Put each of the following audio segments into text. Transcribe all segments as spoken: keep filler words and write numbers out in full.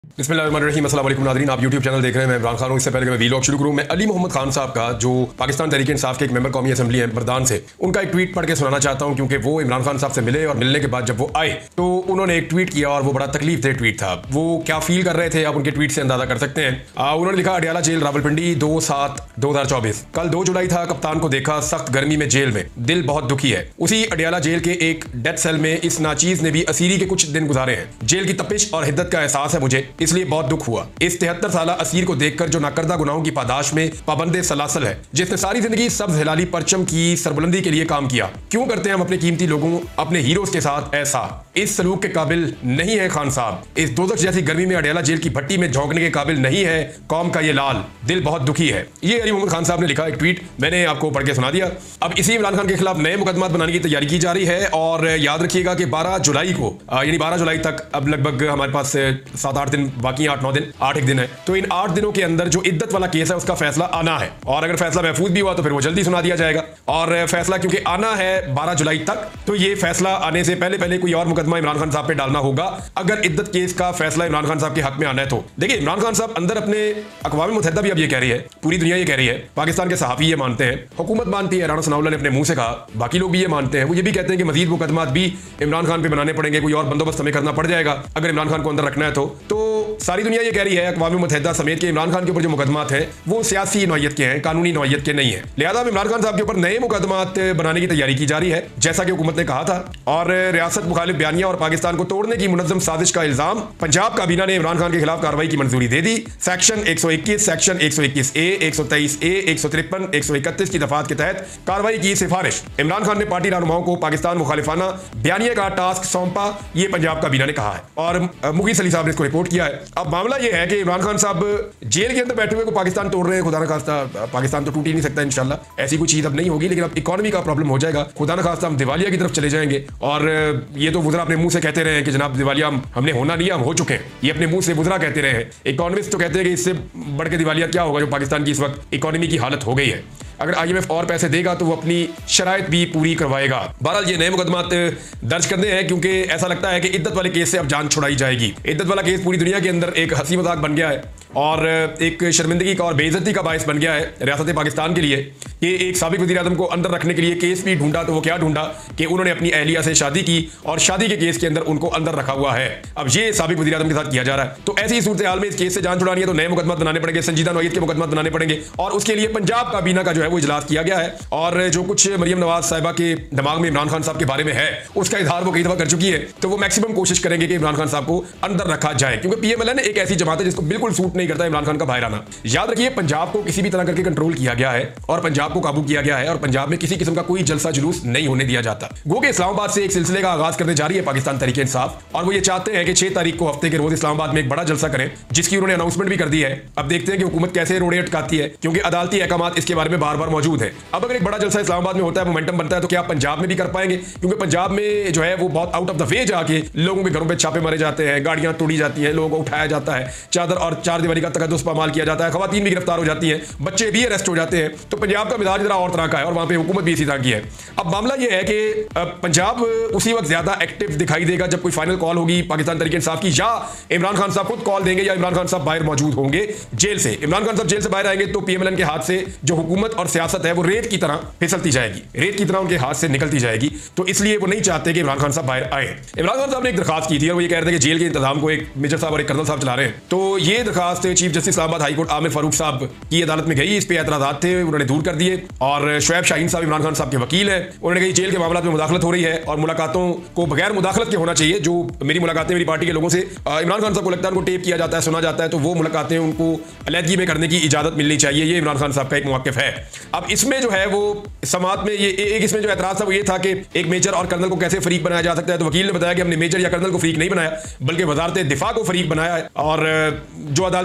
बिस्मिल्लाहिर्रहमानिर्रहीम, अस्सलाम वालेकुम नाज़रीन। आप यूट्यूब चैनल देख रहे हैं, मैं इमरान खान हूं। इससे पहले कि मैं वीलॉग शुरू करूं, मैं अली मोहम्मद खान साहब का, जो पाकिस्तान तहरीक इंसाफ के एक मेंबर कौमी असेंबली है बरदान से, उनका एक ट्वीट पढ़ के सुनाना चाहता हूं, क्योंकि वो इमरान खान साहब से मिले और मिलने के बाद जब वो आए तो उन्होंने एक ट्वीट किया और वो बड़ा तकलीफ दे ट्वीट था। वो क्या फील कर रहे थे आप उनके ट्वीट से अंदाजा कर सकते हैं। आ, उन्होंने लिखा, अडियाला जेल रावलपिंडी, दो सात दो हजार चौबीस। कल दो जुलाई था, कप्तान को देखा सख्त गर्मी में जेल में, दिल बहुत दुखी है। उसी अडियाला जेल के एक डेथ सेल में इस नाचीज ने भी असीरी के कुछ दिन गुजारे हैं। जेल की तपिश और हिद्दत का एहसास है मुझे, इसलिए बहुत दुख हुआ इस तिहत्तर साला असीर को देखकर, जो नाकर्दा गुनाहों की पादाश में पाबंदे सलासल है, जिसने सारी जिंदगी सब्ज हिलाली परचम की सरबुलंदी के लिए काम किया। क्यों करते हैं हम अपने कीमती लोगों, अपने हीरोज के साथ ऐसा? इस सलूक के काबिल नहीं है खान साहब। इस दोजख जैसी गर्मी में अडियाला जेल की भट्टी में झोंकने के काबिल नहीं है कौम का ये लाल, दिल बहुत दुखी है। ये अली मोहम्मद खान साहब ने लिखा एक ट्वीट, मैंने आपको पढ़ के सुना दिया। अब इसी इमरान खान के खिलाफ नए मुकदमात बनाने की तैयारी की जा रही है और याद रखिएगा कि बारह जुलाई को, यानी बारह जुलाई तक अब लगभग हमारे पास सात आठ दिन बाकी, आठ नौ दिन, आठ एक दिन है, तो इन आठ दिनों के अंदर जो इद्दत वाला केस है उसका फैसला आना है। और अगर फैसला महफूज भी हुआ तो फिर वो जल्दी सुना दिया जाएगा। और फैसला क्योंकि आना है बारह जुलाई तक, तो ये फैसला आने से पहले पहले कोई और मुकदमा इमरान खान साहब पे डालना होगा, अगर इद्दत केस का फैसला इमरान खान साहब के हक में आना है तो। देखिए, इमरान खान साहब अंदर अपने अक़वाम मुत्तहिदा भी अब ये कह रही है, पूरी दुनिया ये कह रही है, पाकिस्तान के सहाफ़ी ये मानते हैं, हुकूमत मानती है, राना सनाउल्लाह ने अपने मुंह से कहा, बाकी लोग भी ये मानते हैं। वो ये भी कहते हैं कि मजीद मुकदमात भी इमरान खान पे बनाने पड़ेंगे, कोई और बंदोबस्त हमें करना पड़ जाएगा अगर इमरान खान को अंदर रखना है तो। तो सारी दुनिया ये कह रही है, अक़वाम मुत्तहिदा समेत, कि इमरान खान के ऊपर जो मुकदमात हैं वो सियासी नौयत के हैं, कानूनी नौयत के नहीं है। लिहाजा इमरान खान साहब के ऊपर नए मुकदमात बनाने की तैयारी की जा रही है, जैसा कि हुकूमत ने कहा था। और रियासत मुखालिफ बयानिया और पाकिस्तान को तोड़ने की मुनज़्ज़म साजिश का इल्जाम, पंजाब काबीना ने इमरान खान के खिलाफ कार्रवाई की मंजूरी दे दी। सेक्शन एक सौ इक्कीस, सेक्शन एक सौ इक्कीस ए, एक सौ तेईस ए, एक सौ तिरपन, एक सौ इकतीस की दफात के तहत कार्रवाई की सिफारिश। इमरान खान ने पार्टी रहनुमाओं को पाकिस्तान मुखालिफाना बयानिया का टास्क सौंपा, ये पंजाब काबीना ने कहा है और मुगीस अली साहब ने इसको रिपोर्ट किया है। अब मामला यह है कि इमरान खान साहब जेल के अंदर बैठे हुए को पाकिस्तान तोड़ रहे हैं। खुदा न खास्ता पाकिस्तान तो टूट ही नहीं सकता इंशाल्लाह, ऐसी कोई चीज अब नहीं होगी, लेकिन अब इकोनॉमी का प्रॉब्लम हो जाएगा। खुदा न खास्ता हम दिवालिया की तरफ चले जाएंगे। और ये तो वुज़रा अपने मुंह से कहते रहे हैं कि जनाब दिवालिया हम हमने होना नहीं, हम हो चुके हैं। ये अपने मुंह से वुज़रा कहते रहे हैं। इकोनॉमिस्ट तो कहते हैं कि इससे बढ़ के दिवालिया क्या होगा जो पाकिस्तान की इस वक्त इकोनॉमी की हालत हो गई है। अगर आई एम एफ और पैसे देगा तो वो अपनी शराइत भी पूरी करवाएगा। बहरहाल ये नए मुकदमात दर्ज करने हैं, क्योंकि ऐसा लगता है कि इद्दत वाले केस से अब जान छुड़ाई जाएगी। इद्दत वाला केस पूरी दुनिया के अंदर एक हंसी मजाक बन गया है और एक शर्मिंदगी का और बेइज्जती का बायस बन गया है रियासत पाकिस्तान के लिए। कि एक साबिक वज़ीर आज़म को अंदर रखने के लिए केस भी ढूंढा, तो वो क्या ढूंढा कि उन्होंने अपनी अहलिया से शादी की और शादी के केस के अंदर उनको अंदर रखा हुआ है। अब ये साबिक वज़ीर आज़म के साथ किया जा रहा है। तो ऐसी सूरत हाल में इस केस से जान छुड़ानी है तो नए मुकदमा बनाने पड़ेंगे, संजीदा नौयत के मुकदमा बनाने पड़ेंगे। और उसके लिए पंजाब काबीना का जो है वो इजलास किया गया है और जो कुछ मरियम नवाज साहिबा के दिमाग में इमरान खान साहब के बारे में है उसका इजहार वो कई दफा कर चुकी है। तो वो मैक्सिमम कोशिश करेंगे कि इमरान खान साहब को अंदर रखा जाए, क्योंकि पीएमएलएन एक ऐसी जमात है जिसको बिल्कुल सूट नहीं करता इमरान खान का बाहर आना। याद रखिए, पंजाब को किसी भी तरह करके कंट्रोल किया गया है और पंजाब को काबू किया गया है और पंजाब में किसी किस्म का कोई जलसा जुलूस नहीं होने दिया जाता। गो के इस्लामाबाद से एक सिलसिले का आगाज करने जा रही है पाकिस्तान तहरीक इंसाफ, और वो ये चाहते हैं कि छह तारीख को हफ्ते के रोज इस्लामाबाद में एक बड़ा जलसा करें, जिसकी उन्होंने अनाउंसमेंट भी कर दी है। अब देखते हैं कि हुकूमत कैसे रोड़े अटकाती है, क्योंकि अदालती अहकामात इसके बारे में बार बार मौजूद है। अब अगर एक बड़ा जलसा इस्लामाबाद में होता है, मोमेंटम बनता है, तो क्या पंजाब में भी कर पाएंगे? क्योंकि पंजाब में जो है वो बहुत आउट ऑफ द वे जाके लोगों के घरों पे छापे मारे जाते हैं, गाड़ियां तोड़ी जाती हैं, लोगों को उठाया जाता है, चादर और चार दीवारी का तकद्दुस पामाल किया जाता है, खवातीन भी गिरफ्तार हो जाती हैं, बच्चे भी अरेस्ट हो जाते हैं। तो पंजाब का मिजाज जरा और तरह का है और वहां पे हुकूमत भी इसी तरह की है। अब मामला यह है कि पंजाब उसी वक्त ज्यादा एक्टिव दिखाई देगा जब कोई फाइनल कॉल होगी पाकिस्तान तहरीक इंसाफ की, या इमरान खान साहब खुद कॉल देंगे, या इमरान खान साहब बाहर मौजूद होंगे जेल से। इमरान खान साहब जेल से बाहर आएंगे तो पीएमएलएन के हाथ से जो हुकूमत और सियासत है वो रेत की तरह फिसलती जाएगी, रेत की तरह उनके हाथ से निकलती जाएगी। तो इसलिए वो नहीं चाहते कि इमरान खान साहब बाहर आए। इमरान खान साहब ने एक दरखास्त की थी और वो ये कह रहे थे कि जेल के इंतजाम को एक मेजर साहब और एक कर्नल साहब चला रहे हैं। तो ये दरखास्त chief justice Islamabad high court Aamir Farooq साहब की अदालत में गई, इस पे एतराज़ात थे, उन्होंने दूर कर दिए। और शुएब शाहीन साहब इमरान खान साहब के वकील हैं, उन्होंने कहा जेल के मामला में मुदाखलत हो रही है और मुलाकातों को बगैर मुदाखलत के होना चाहिए। जो मेरी मुलाकातें मेरी पार्टी के लोगों से इमरान खान साहब को लगता है उनको टेप किया जाता है, सुना जाता है, तो वो मुलाकातें उनको अलहदगी में करने की इजाजत मिलनी चाहिए। ये इमरान खान साहब का एक मौक़िफ़ है। अब इसमें जो है वो समात में ये एक इसमें जो एतराज़ था वो ये था कि एक मेजर और कर्नल को कैसे फरीक बनाया जा सकता है। तो वकील ने बताया कि हमने मेजर या कर्नल को फरीक नहीं बनाया, बल्कि वजारत दिफा को फरीक बनाया है। और जो अदालती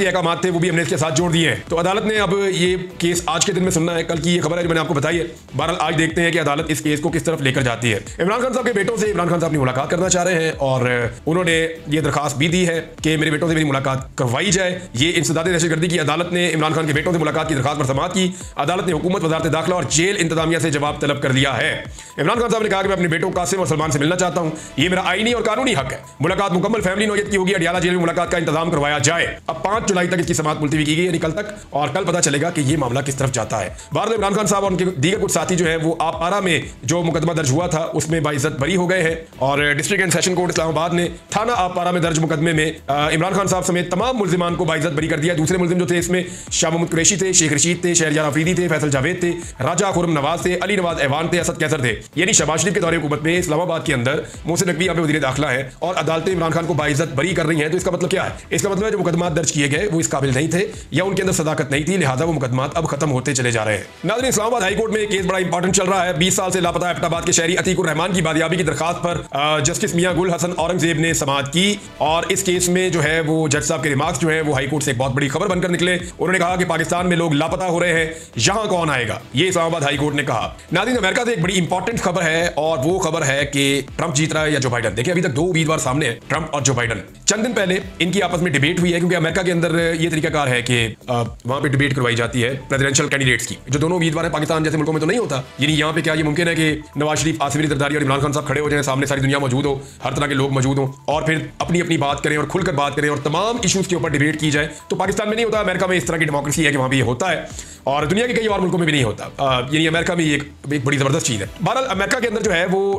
के अहकाम थे वो भी हमने इसके साथ जोड़ दिए हैं। तो अदालत ने अब ये केस आज के दिन में सुनना है, कल की ये खबर है जो मैंने आपको बताई है। बहरहाल आज देखते हैं कि अदालत इस केस को किस तरफ लेकर जाती है। इमरान खान साहब के बेटों से इमरान खान साहब ने मुलाकात करना चाह रहे हैं और उन्होंने ये दरखास्त भी दी है कि मेरे बेटों से मेरी मुलाकात करवाई जाए। ये इंसदाद दहशतगर्दी की अदालत ने इमरान खान के बेटों से मुलाकात की दरखास्त पर समाअत की। अदालत ने हुकूमत, वजारत दाखिला और जेल इंतजामिया से जवाब तलब कर लिया है। इमरान खान साहब ने कहा कि मैं अपने बेटों कासिम और सलमान से मिलना चाहता हूं, ये मेरा आईनी और कानूनी हक है। मुलाकात मुकम्मल फैमिली नौयत की होगी, अडियाला जेल में मुलाकात का इंतजाम करवाया जाए। अब पांच जुलाई तक इसकी समाअत मुलतवी की गई, यानी कल तक, और कल पता चलेगा कि ये मामला किस तरफ जाता है। भारत इमरान खान साहब और उनके दीगर कुछ साथी जो है वो आपारा में जो मुकदमा दर्ज हुआ था उसमें बाइज्जत बरी हो गए हैं और district and session court Islamabad ने थाना आपारा में दर्ज मुकदमे में इमरान खान साहब समेत तमाम मुल्जिमान को बाइज्जत बरी कर दिया। दूसरे मुल्जिम जो थे इसमें शाह मोहम्मद कुरैशी थे, शेख रशीद थे, शहरयार अफरीदी थे, फैसल जावेद थे, राजा खुरम नवाज थे, अली नवाज ऐवान थे, असद कैसर थे। यानी शहबाज शरीफ के दौरे हुकूमत में इस्लामाबाद के अंदर मोहसिन नकवी यहाँ पे वज़ीर दाखिला है और अदालतें इमरान खान को बाइज्जत बरी कर रही हैं। तो इसका मतलब क्या है? इसका मतलब है जो मुकदमा दर्ज किए गए वो इस काबिल नहीं थे या उनके अंदर सदाकत नहीं थी, लिहाजा वो मुकदमा अब खत्म होते चले जा रहे हैं। नाज़रीन, इस्लामाबाद हाई कोर्ट में केस बड़ा इंपॉर्टेंट चल रहा है। बीस साल से लापता एबटाबाद के शहरी अतीकुर रहमान की बादियाबी की दरखास्त पर जस्टिस मियां गुल हसन औरंगजेब ने समाअत की और इस केस में जो है वो जज साहब के रिमार्क्स जो है वो हाई कोर्ट से एक बहुत बड़ी खबर बनकर निकले। उन्होंने कहा कि पाकिस्तान में लोग लापता हो रहे हैं, यहां कौन आएगा, ये इस्लामाबाद हाई कोर्ट ने कहा। नाज़रीन, अमेरिका से एक बड़ी इंपॉर्टेंट खबर है और वो खबर है कि ट्रंप जीत रहा है या जो बाइडन। देखिए, अभी तक दो उम्मीदवार सामने हैं, ट्रंप और जो बाइडन। चंद दिन पहले इनकी आपस में डिबेट हुई है क्योंकि अमेरिका के अंदर ये तरीकाकार है कि वहां पे डिबेट करवाई जाती है प्रेसिडेंशियल कैंडिडेट्स की। जो दोनों उम्मीदवार हैं पाकिस्तान जैसे मुल्कों में तो नहीं होता। यानी यहाँ पे क्या ये मुमकिन है कि नवाज शरीफ, आसिफ अली जरदारी और इमरान खान साहब खड़े हो जाएं, सामने सारी दुनिया मौजूद हो, हर तरह के लोग मौजूद हो और फिर अपनी अपनी बात करें और खुलकर बात करें और तमाम इश्यूज के ऊपर डिबेट की जाए। तो पाकिस्तान में नहीं होता। अमेरिका में इस तरह की डेमोक्रेसी है कि वहां भी ये होता है और दुनिया के कई और मुल्कों में भी नहीं होता। यानी अमेरिका में ये एक, एक बड़ी जबरदस्त चीज है। बहरहाल अमेरिका के अंदर जो है वो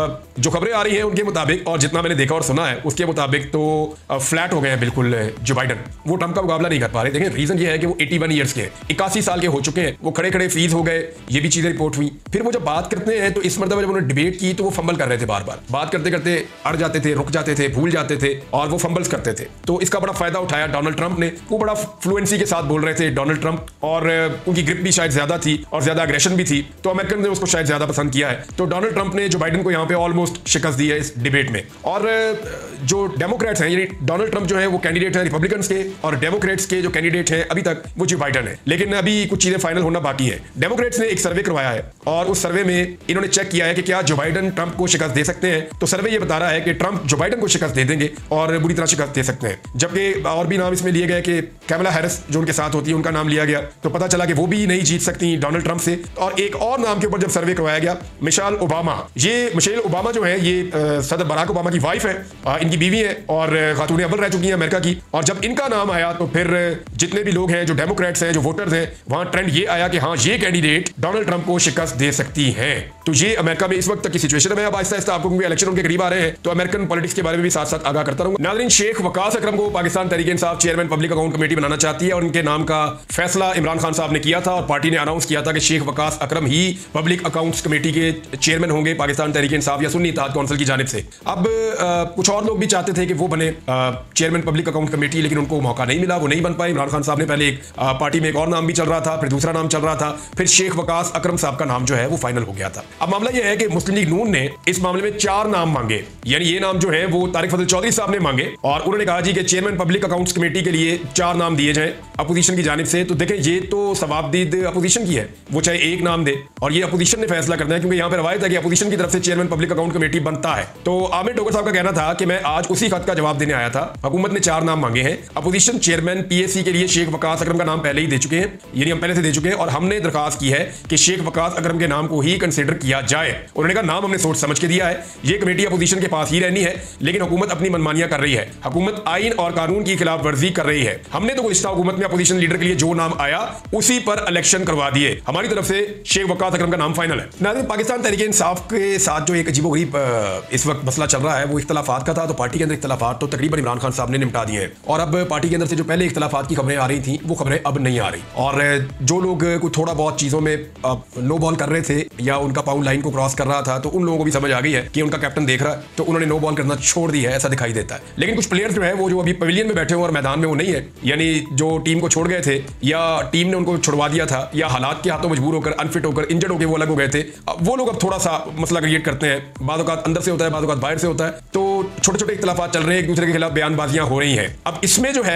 जो खबरें आ रही हैं उनके मुताबिक और जितना मैंने देखा और सुना है उसके मुताबिक तो फ्लैट हो गए हैं बिल्कुल जो बाइडन। वो ट्रंप का मुकाबला नहीं कर पा रहे। देखें, रीजन ये है कि वो इक्यासी ईयर्स के, इक्यासी साल के हो चुके हैं, वो खड़े खड़े फ्रीज हो गए, ये भी चीजें रिपोर्ट हुई। फिर वो जब बात करते हैं तो इस मरतबा जब उन्होंने डिबेट की तो वो फंबल कर रहे थे, बार बार बात करते करते अड़ जाते थे, रुक जाते थे, भूल जाते थे और वो फंबल्स करते थे। तो इसका बड़ा फायदा उठाया डोनाल्ड ट्रंप ने। वो बड़ा फ्लुएंसी के साथ बोल रहे थे डोनाल्ड ट्रंप और उनकी ग्रिप भी शायद ज्यादा थी और ज्यादा अग्रेशन भी थी, तो अमेरिकन ने उसको शायद ज्यादा पसंद किया है। तो डोनाल्ड ट्रंप ने जो बाइडन को यहाँ पे ऑलमोस्ट शिकस्त दी है इस डिबेट में। और जो डेमोक्रेट्स हैं, यानी डोनाल्ड ट्रंप जो है वो कैंडिडेट है रिपब्लिकन्स के और डेमोक्रेट्स के जो कैंडिडेट हैं अभी तक वो जो बाइडन है, लेकिन अभी कुछ चीजें फाइनल होना बाकी है। डेमोक्रेट्स ने एक सर्वे करवाया है और उस सर्वे में इन्होंने चेक किया है कि क्या जो बाइडन ट्रंप को शिकस्त दे सकते हैं। तो सर्वे ये बता रहा है कि ट्रंप जो बाइडन को शिकस्त दे देंगे और बुरी तरह शिकस्त दे सकते हैं। जबकि और भी नाम इसमें लिए गए कि कैमला हैरिस जो उनके साथ होती है उनका नाम लिया गया, तो पता चला कि वो भी नहीं जीत सकती डोनाल्ड ट्रंप से। और एक और नाम के ऊपर जब सर्वे करवाया गया, मिशेल ओबामा, ये मिशेल ओबामा जो है ये सदर बराक ओबामा की वाइफ है, इनकी बीवी है और खातून अव्वल रह चुकी हैं अमेरिका की। और जब इनका नाम आया तो फिर जितने भी लोग हैं, जो डेमोक्रेट्स हैं, जो वोटर्स हैं, वहां ट्रेंड ये आया कि हाँ, ये कैंडिडेट डोनाल्ड ट्रंप को शिकस्त दे सकती हैं। तो ये अमेरिका में इस वक्त तक की सिचुएशन है। अब आहिस्ता आहिस्ता आपको इलेक्शन उनके करीब आ रहे हैं तो अमेरिकन पॉलिटिक्स के बारे में भी साथ साथ आगाह करता रहूंगा। नाज़रीन, शेख वकास अकरम को Pakistan Tehreek Insaf chairman public account committee बनाना चाहती है और उनके नाम का फैसला इमरान खान साहब ने किया था और पार्टी ने अनाउंस किया था कि शेख वकास अकरम ही पब्लिक अकाउंट्स कमेटी के चेयरमैन होंगे पाकिस्तान तहरीक इंसाफ या सुन्नी इत्तेहाद काउंसिल की जानिब से। अब आ, कुछ और लोग भी चाहते थे कि वो बने चेयरमैन पब्लिक अकाउंट कमेटी, लेकिन उनको मौका नहीं मिला, वो नहीं बन पाए। इमरान खान साहब ने पहले एक आ, पार्टी में एक और नाम भी चल रहा था, फिर दूसरा नाम चल रहा था, फिर शेख वकास अकरम साहब का नाम जो है वो फाइनल हो गया था। अब मामला यह है कि मुस्लिम लीग नून ने इस मामले में चार नाम मांगे, यानी ये नाम जो है वो तारिक फजल चौधरी साहब ने मांगे और उन्होंने कहा जी कि चेयरमैन पब्लिक अकाउंट्स कमेटी के लिए चार नाम दिए जाएं अपोजिशन की जानिब से। तो देखें, ये तो सवाबदीद अपोजिशन की है, वो चाहे एक नाम दे और ये अपोजिशन ने फैसला करना है क्योंकि यहाँ पर रवायत है कि अपोजिशन की तरफ से चेयरमैन पब्लिक अकाउंट कमेटी बनता है। तो आमिर टोकर साहब का कहना था कि मैं आज उसी खत का जवाब देने आया था। हुकूमत ने चार नाम मांगे हैं। अपोजिशन चेयरमैन पीएससी के लिए शेख वकास अकरम का नाम पहले ही दे चुके हैं, यानी हम पहले से दे चुके हैं और हमने दरखास्त की है कि शेख वकास अकरम के नाम को ही कंसीडर किया जाए। उन्होंने कहा नाम हमने सोच समझ के दिया है, ये कमेटी अपोजिशन के पास ही रहनी है, लेकिन हुकूमत अपनी मनमानियां कर रही है, हुकूमत आइन और कानून की खिलाफ वर्जी कर रही है। हमने तो गुज़िश्ता हुकूमत में अपोजिशन लीडर के लिए जो नाम आया उसी पर इलेक्शन करवा दिए। हमारी तरफ से शेख वकास अकरम का नाम फाइनल है। नाज़रीन, पाकिस्तान तहरीक इंसाफ के साथ जो एक अजीबोगरीब इस वक्त मसला चल रहा है वो इख्तलाफात का था। तो पार्टी के अंदर इख्तलाफात तो तकरीबन इमरान खान साहब ने निपटा दिए हैं और अब पार्टी के अंदर से जो पहले इख्तलाफात की खबरें आ रही थी वो खबरें अब नहीं आ रही। और जो लोग कुछ थोड़ा बहुत चीजों में नो बॉल कर रहे थे या उनका पाउंड लाइन को क्रॉस कर रहा था तो उन लोगों को भी समझ आ गई है कि उनका कैप्टन देख रहा है तो उन्होंने नो बॉल करना छोड़ दी है, ऐसा दिखाई देता है। लेकिन कुछ प्लेयर्स जो है वो जो अभी पवेलियन में बैठे हुए और मैदान में वो नहीं है, यानी जो टीम को छोड़ गए थे या टीम ने उनको छुड़वा दिया था या हालात के हाथों मजबूर होकर अनफिट होकर इंजर्ड होकर वो अलग हो गए थे, वो लोग अब थोड़ा सा मसला क्रिएट करते हैं। बाद औक़ात अंदर से होता है, बाद औक़ात बाहर से होता है। तो छोटे छोटे इख्तलाफात चल रहे हैं, एक दूसरे के खिलाफ बयानबाजियां हो रही हैं। अब इसमें जो है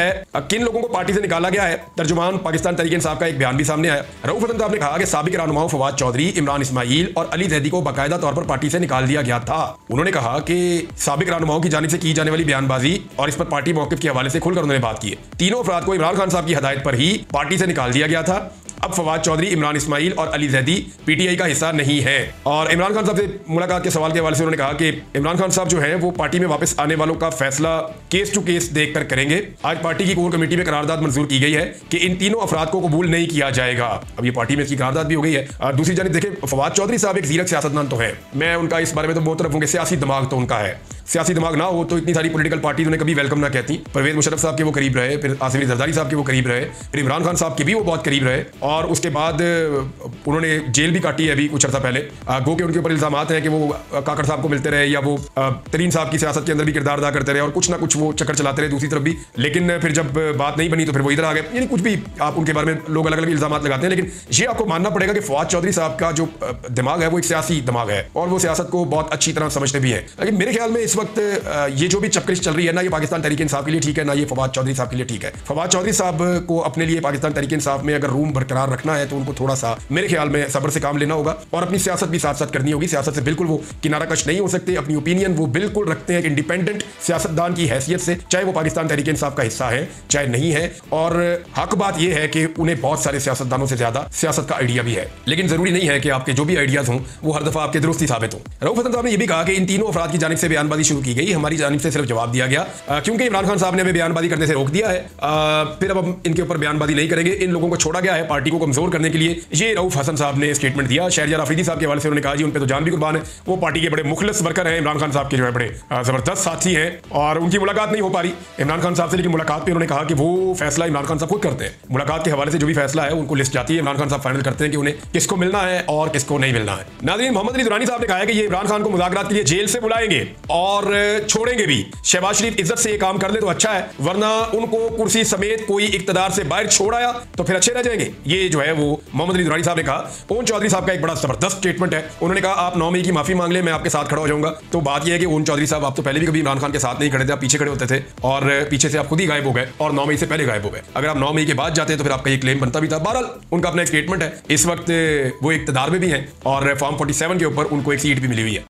है किन लोगों को पार्टी से निकाला गया है। तर्जुमान पाकिस्तान तहरीक इंसाफ का एक बयान भी सामने आया। रऊफ हसन साहब ने कहा कि साबिक रहनुमाओं फवाद चौधरी, इमरान इस्माइल और अली जैदी को बाकायदा तौर पर पार्टी से निकाल दिया गया था। उन्होंने कहा कि साबिक रहनुमाओं की जानिब से की जाने वाली बयानबाजी और इस पर पार्टी मौक़िफ़ के हवाले से खुलकर उन्होंने बात की है। तीनों अफराद को इमरान खान साहब की हदायत पर ही पार्टी से निकाल दिया गया था। अब फवाद चौधरी, इमरान इस्माइल और अली जैदी पीटीआई का हिस्सा नहीं है। और इमरान खान साहब से मुलाकात के सवाल के हवाले से उन्होंने कहा कि इमरान खान साहब जो हैं वो पार्टी में वापस आने वालों का फैसला केस टू केस देखकर करेंगे। आज पार्टी की कोर कमेटी में करारदाद मंजूर की गई है कि इन तीनों अफराद को कबूल नहीं किया जाएगा। अब ये पार्टी में इसकी करारदाद भी हो गई है। और दूसरी जानिब देखें, फवाद चौधरी साहब एक जीरक सियासतदान तो है, मैं उनका इस बारे में तो बहुत तरफ हूँ कि सियासी दिमाग तो उनका है। सियासी दिमाग ना हो तो इतनी सारी पॉलिटिकल पार्टीज उन्हें कभी वेलकम ना कहती। परवेज मुशर्रफ साहब के वो करीब रहे, फिर आसिफ अली जरदारी साहब के वो करीब रहे, फिर इमरान खान साहब के भी वो बहुत करीब रहे, और उसके बाद उन्होंने जेल भी काटी है अभी कुछ अर्सा पहले। गो के उनके ऊपर इल्जाम हैं कि वो काकड़ साहब को मिलते रहे या वो तरीन साहब की सियासत के अंदर भी किरदार अदा करते रहे और कुछ ना कुछ वो चक्कर चलाते रहे दूसरी तरफ भी। लेकिन फिर जब बात नहीं बनी तो फिर वो इधर आ गए। यानी कुछ भी आप उनके बारे में लोग अलग अलग इल्जाम लगाते हैं, लेकिन ये आपको मानना पड़ेगा कि फवाद चौधरी साहब का जो दिमाग है वो एक सियासी दिमाग है और वो सियासत को बहुत अच्छी तरह समझते भी है। लेकिन मेरे ख्याल में इस वक्त ये जो भी चक्करिश चल रही है ना, ये पाकिस्तान तहरीक इंसाफ के लिए ठीक है ना ये फवाद चौधरी साहब के लिए ठीक है। फवाद चौधरी साहब को अपने लिए पाकिस्तान तहरीक इंसाफ में अगर रूम बरकरार रखना है तो उनको थोड़ा सा मेरे ख्याल में सब्र से काम लेना होगा और अपनी सियासत भी साथ साथ करनी होगी। सियासत से बिल्कुल वो किनारा कश नहीं हो सकते। अपनी ओपिनियन वो बिल्कुल रखते हैं एक इंडिपेंडेंट सियासतदान की हैसियत से, चाहे वो पाकिस्तान तहरीक इंसाफ का हिस्सा है चाहे नहीं है। और हक बात यह है कि उन्हें बहुत सारे सियासतदानों से ज्यादा सियासत का आइडिया भी है, लेकिन जरूरी नहीं है कि आपके जो भी आइडियाज हों वो हर दफा आपके दुरुस्त ही साबित हों। रऊफ हसन साहब ने यह भी कहा कि इन तीनों अफराद की जानिब से बयानबाजी शुरू की गई, हमारी जानिब से सिर्फ जवाब दिया गया क्योंकि इमरान खान साहब ने हमें बयानबाजी करने से रोक दिया है। आ, फिर अब हम इनके ऊपर बयानबाजी नहीं करेंगे। इन लोगों को छोड़ा गया है पार्टी को कमजोर करने के लिए। ये रऊफ हसन साहब ने स्टेटमेंट दिया। शहरयार अफरीदी साहब के हवाले से उन्होंने कहा जी उन पे तो जान भी कुर्बान है, वो पार्टी के बड़े मुखलिस वर्कर हैं, इमरान खान साहब के जो है बड़े जबरदस्त साथी हैं और उनकी मुलाकात नहीं हो पा रही इमरान खान साहब से। लेकिन मुलाकात पे उन्होंने कहा कि वो फैसला इमरान खान साहब खुद करते हैं। मुलाकात के हवाले से जो भी फैसला है उनको लिस्ट जाती है, इमरान खान साहब फाइनल करते हैं कि उन्हें किसको मिलना है और किसको नहीं मिलना है। नाज़रीन, मोहम्मद अली दुरानी साहब ने कहा है कि ये इमरान खान को मुज़ाकरात के लिए जेल से बुलाएंगे और छोड़ेंगे भी। शहबाज शरीफ इज्जत से ये काम कर ले तो अच्छा है, वरना उनको कुर्सी समेत कोई इक्तदार से बाहर छोड़ आया तो फिर अच्छे रह जाएंगे। ये जो है वो मोहम्मद अली दुरानी साहब ने कहा। ओन चौधरी साहब का एक बड़ा जबरदस्त स्टेटमेंट है। उन्होंने कहा आप नौ मई की माफी मांग ले, मैं आपके साथ खड़ा हो जाऊंगा। तो बात यह है कि ओन चौधरी साहब आप तो पहले भी कभी इमरान खान के साथ नहीं खड़े थे, आप पीछे खड़े होते थे और पीछे से आप खुद ही गायब हो गए और नौ मई से पहले गायब हो गए। अगर आप नौ मई के बाद जाते तो फिर आपका ये क्लेम बनता भी था। बहरहाल उनका अपना एक स्टेटमेंट है। इस वक्त वो इक्तदार में भी है और फॉर्म फोर्टी सेवन के ऊपर उनको एक सीट भी मिली हुई है।